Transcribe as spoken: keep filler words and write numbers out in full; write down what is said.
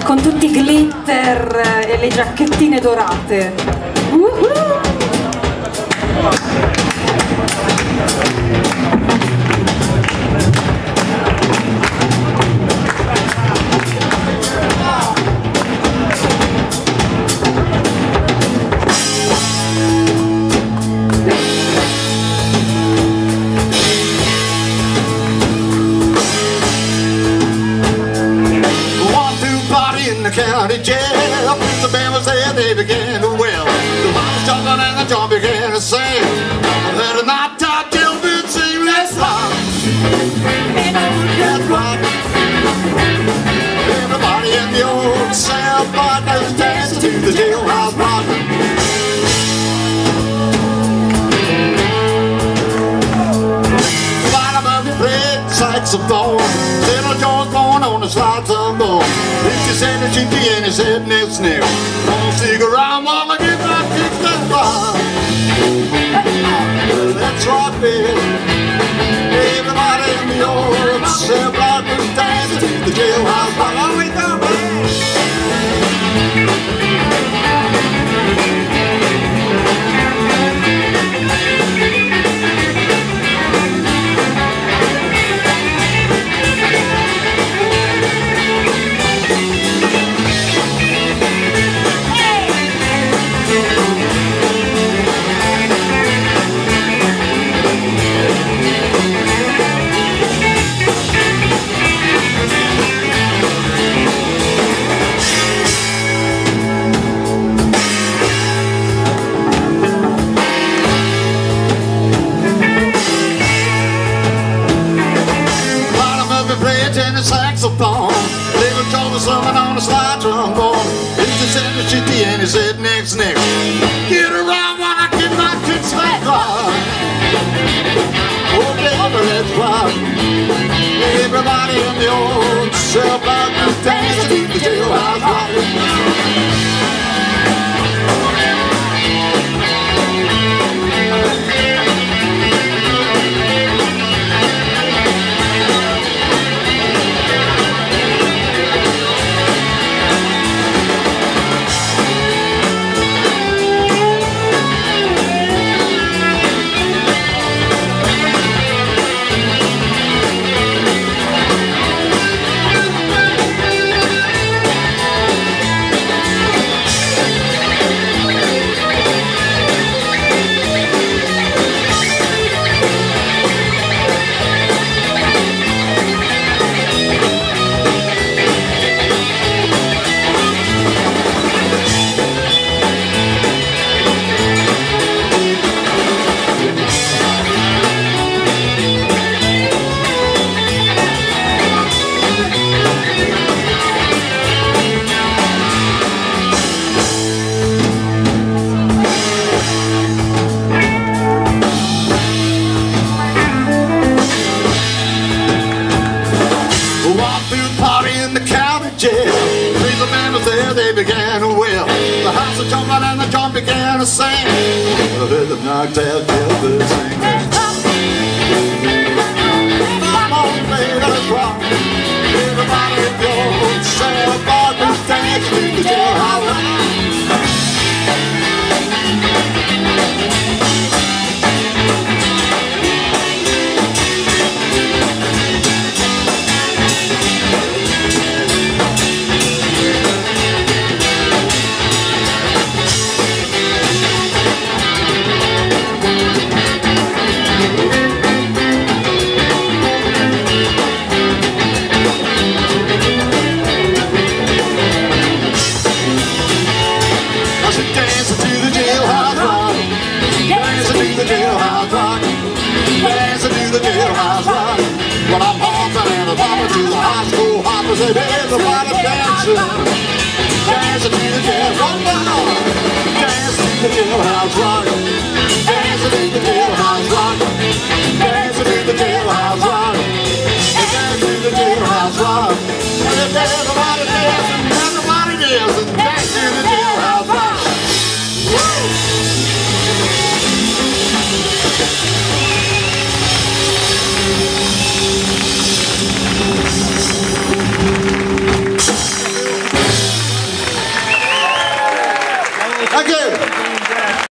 con tutti i glitter e le giacchettine dorate. Uh-huh. County jail, the band was there, they began to wail. The mom was jumping and the drum began to sing. Let it not die till we sing, let's rock. Let's rock. Everybody in the old cell block is dancing to the jailhouse rock. Bottom of the plate, saxophone. Little Joe's born on the slide trombone. If you said that she'd be in his head next near, won't stick around, mama, get that kick that fire. Let's rock, baby. Everybody in the old cell block is dancing to the jailhouse rock. All the way down, saxophone. Little Joe was slumming on a slide trombone. He just said that she'd be in his head next next. Get around when I get my kicks back on. Oh baby, let's rock. Everybody in the old cell block is dancing to the jailhouse rock. They began to wail. The house was jumping and the drum began to sing. The rhythm knocked out jailbird sing. Come on, baby, let's rock. Everybody in the old cell block is dancing to the jailhouse rock. Well, I'm hopping and I'm hopping to the high school hoppers and everybody dancing. Dancing to the jailhouse rock. Dancing to the jailhouse rock. Dancing to the jailhouse rock. Dancing to the jailhouse rock. Dancing to the jailhouse rock. Everybody dancing, everybody dancing. Dancing to the jailhouse rock. Woo! Thank you.